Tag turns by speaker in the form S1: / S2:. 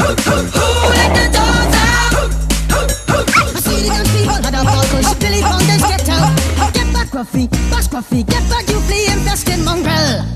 S1: let the dogs out. I see the young people had a ball, cause Billy Fountains get out. Get back, Ruffy, bash Ruffy, get back, you flea infested mongrel.